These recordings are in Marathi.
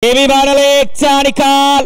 सेमीफायनल 1 चा निकाल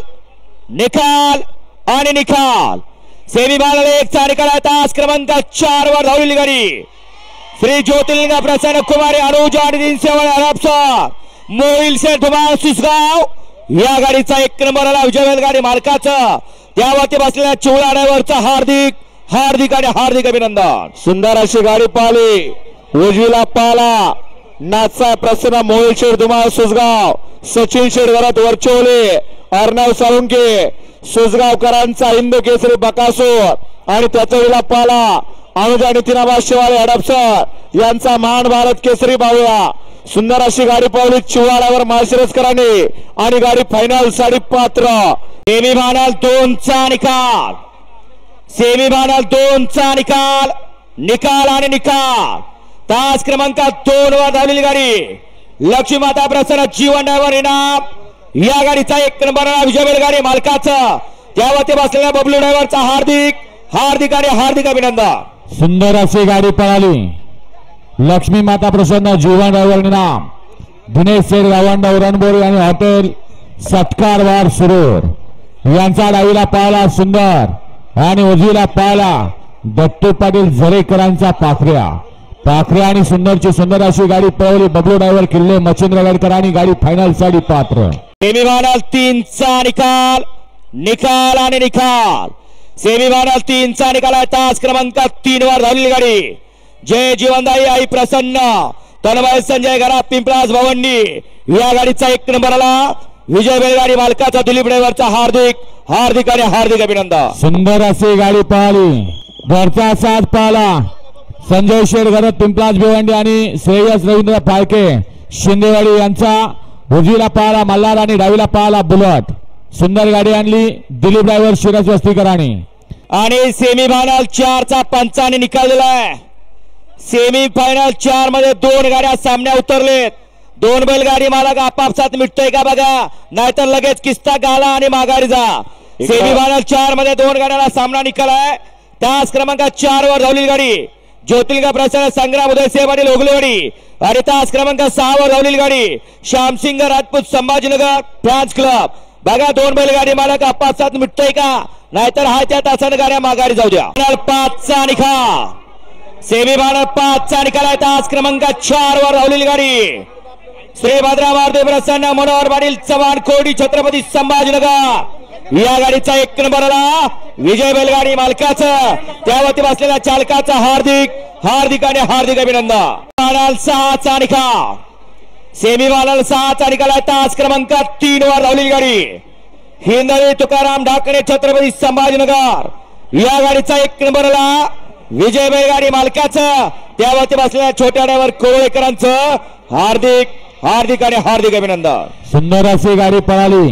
निकाल आणि निकाल सेमीफायनल 1 चा निकाल आहे तास क्रमांक 4 वर धावलेली गाडी श्री ज्योतिर्लिंग प्रसन्न कुमारी अनुज आणि 307 हरपसर मोहिल से धुमाळ सुसगाव या गाडीचा 1 नंबर आला विजय गाडी मालकाचं त्यावरती बसलेल्या चोळा ड्रायव्हरचा हार्दिक हार्दिक आणि हार्दिक अभिनंदन। सुंदर अशी गाडी पाहिली उजवीला पाला नाथसाहेब प्रसन्न मोहिल शेठ धुमाळ सुसगाव सचिन शेठ घरात वरचोले अर्णव साळुंके सुसगावकरांचा हिंद केसरी बकासूर आणि त्याचा विला पाला अनुजा नितीनाबा शिवाळे हडपसर यांचा महान भारत केसरी पाहूया। सुंदर अशी गाडी पावली चिवाळ्यावर माळशिरसकरांनी आणि गाडी फायनल साठी पात्र। सेमीफायनल 2 चा निकाल सेमीफायनल 2 चा निकाल निकाल आणि निकाल तास क्रमांक 2 वर धावलेली गाडी लक्ष्मी माता प्रसन्न जीवन ड्रायव्हर इनाम या गाडीचा 1 नंबर विजय बैलगाडी मालकाचं त्यावरती बसलेल्या बबलू ड्रायव्हरचा हार्दिक हार्दिक आणि हार्दिक अभिनंदन। सुंदर अशी गाडी पळाली लक्ष्मी माता प्रसन्न जीवन ड्रायव्हर इनाम दिनेश शेठ गावंडा रणबोरी आणि हॉटेल सत्कारवार सुरूर यांचा डावीला पाळला सुंदर आणि उजवीला पाळला दत्तू पाटील झरेकरांचा पाखऱ्या आणि सुंदरची सुंदर अशी गाडी पळवली बबलू ड्रायव्हर किल्ले मच्छिंद्रगडकर आणि गाडी फायनल साठी पात्र। सेमीफायनल 3 चा निकाल निकाल आणि निकाल सेमीफायनल 3 चा निकाल आहे तास क्रमांक 3 वर धावलेली गाडी जय जीवनदाई आई प्रसन्न तन्मय संजय घरात पिंपळास भवंडी या गाडीचा 1 नंबर आला विजय बैलगाडी मालकाचा दिलीप ड्रायव्हरचा हार्दिक हार्दिक आणि हार्दिक अभिनंदन। सुंदर अशी गाडी पळाली वरचा साथ पाला संजय शेठ घरात पिंपळास भिवंडी आणि श्रेयस रवींद्र फाळके शिंदेवाडी यांचा उजवीला पाला मल्हार आणि डावीला पाला बुलट सुंदर गाडी आणली दिलीप ड्रायव्हर शिरस वस्तीकरांनी आणि सेमीफायनल 4 चा पंचाने निकाल दिलाय। सेमीफायनल 4 मध्ये 2 गाड्या सामन्या उतरलेत 2 बैलगाडी मालक आपापसात मिटतोय का बघा नाहीतर लगेच किस्ता गाला आणि माघारी जा। सेमीफायनल 4 मध्ये 2 गाड्याला सामना निकालाय तास क्रमांक 4 वर धावलेली गाडी ज्योतिर्लिंग प्रसन्न संग्राम उदयसिंह पाटील ओगलेवाडी आणि तास क्रमांक 6 वर धावलेली गाडी श्यामसिंग राजपूत संभाजीनगर फॅन्स क्लब बघा 2 बैलगाडी मालक आपापसात मिटतोय का नाहीतर हा त्या तासाने गाड्या माघारी जाऊ द्या। 5 चा निकाल सेमीफायनल 5 चा निकाल आहे तास क्रमांक 4 वर धावलेली गाडी श्री भद्रा मारुती प्रसन्न मनोहर पाटील चव्हाण कोडी छत्रपती संभाजीनगर या गाडीचा 1 नंबर आला विजय बैलगाडी मालकाचं त्यावरती बसलेल्या चालकाचा हार्दिक हार्दिक आणि हार्दिक अभिनंदन। फायनल 6 चा निकाल सेमीफायनल 6 चा निकाल आहे तास क्रमांक 3 वर धावलेली गाडी हिंदवी तुकाराम ढाकणे छत्रपती संभाजीनगर या गाडीचा 1 नंबर आला विजय बैलगाडी मालकाचं त्यावरती बसलेल्या छोट्या ड्रायव्हर कोवळेकरांचं हार्दिक हार्दिक आणि हार्दिक अभिनंदन। सुंदर अशी गाडी पळाली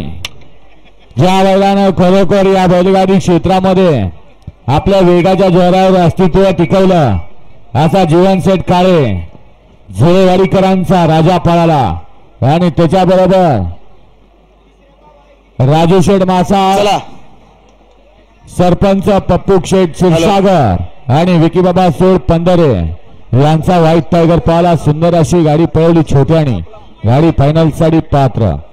ज्या बैलानं खरोखर या बैलगाडी क्षेत्रामध्ये आपल्या वेगाच्या जोरावर अस्तित्व टिकवलं असा जीवन शेठ काळे झुळेवाडीकरांचा राजा पळाला आणि त्याच्याबरोबर राजू शेठ मासा सरपंच पप्पू शेठ क्षीरसागर आणि विकीबाबा सोड पंधरे यांचा व्हाईट टायगर पळाला सुंदर अशी गाडी पळवली छोट्याने गाडी फायनल साठी पात्र।